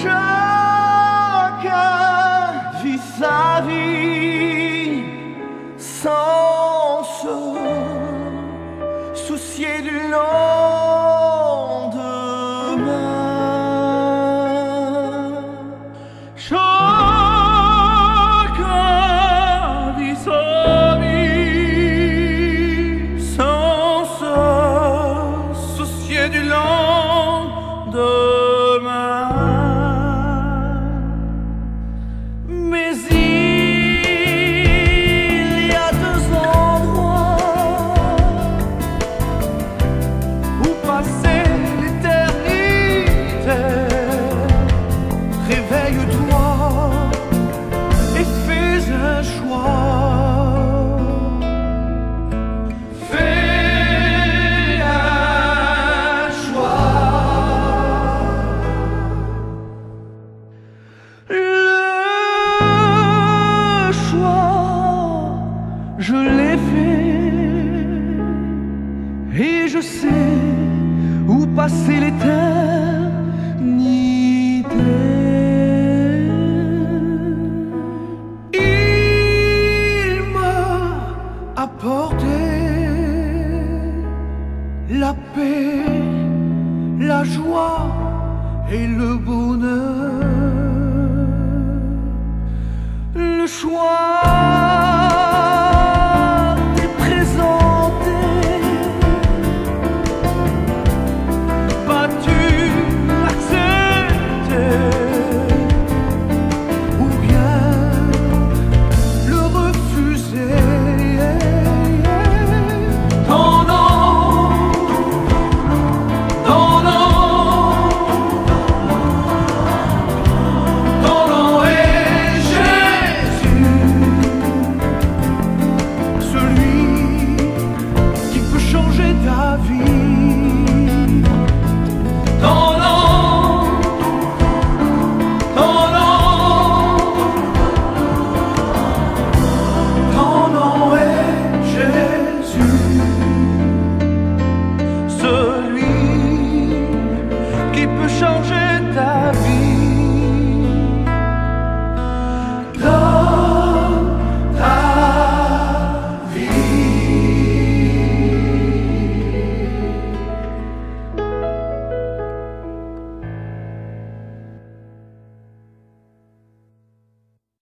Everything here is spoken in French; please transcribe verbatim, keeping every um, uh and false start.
Chacun vit sa vie sans se soucier du lendemain. Chacun vit sa vie sans se soucier du lendemain. Mais il y a deux endroits où passer l'éternité. Réveille-toi et fais un choix. Fais un choix. Le choix, je l'ai fait et je sais où passer l'éternité. Il m'a apporté la paix, la joie et le bonheur. Le choix